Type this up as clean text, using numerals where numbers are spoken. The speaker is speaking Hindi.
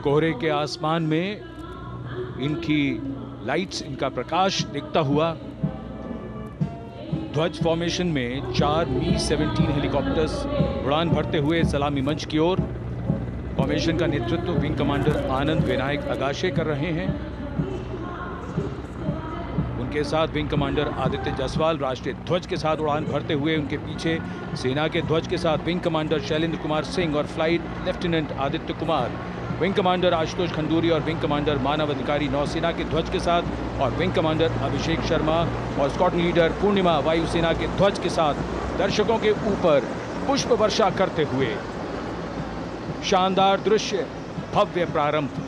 कोहरे के आसमान में इनकी लाइट्स, इनका प्रकाश दिखता हुआ ध्वज फॉर्मेशन में 4 मी-17 हेलीकॉप्टर्स उड़ान भरते हुए सलामी मंच की ओर। फॉर्मेशन का नेतृत्व विंग कमांडर आनंद विनायक अगाशे कर रहे हैं। उनके साथ विंग कमांडर आदित्य जायसवाल राष्ट्रीय ध्वज के साथ उड़ान भरते हुए, उनके पीछे सेना के ध्वज के साथ विंग कमांडर शैलेंद्र कुमार सिंह और flight lieutenant Aditya Kumar, wing commander Ashutosh Khanduri और विंग कमांडर मानव अधिकारी नौसेना के ध्वज के साथ, और विंग कमांडर अभिषेक शर्मा और स्क्वाड्रन लीडर पूर्णिमा वायुसेना के ध्वज के साथ दर्शकों के ऊपर पुष्प वर्षा करते हुए। शानदार दृश्य, भव्य प्रारंभ।